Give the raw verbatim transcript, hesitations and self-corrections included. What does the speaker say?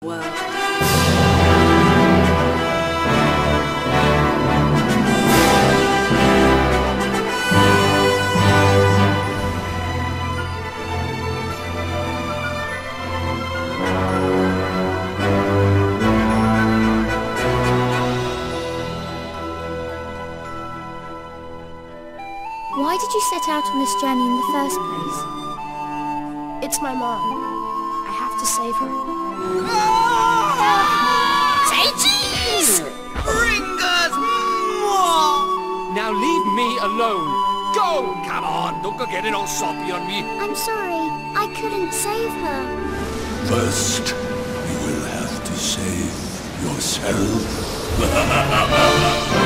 Well. Why did you set out on this journey in the first place? It's my mom. I have to save her. Say cheese! Ringers! Mwah! Now leave me alone. Go! Come on, don't go getting all soppy on me. I'm sorry, I couldn't save her. First, you will have to save yourself.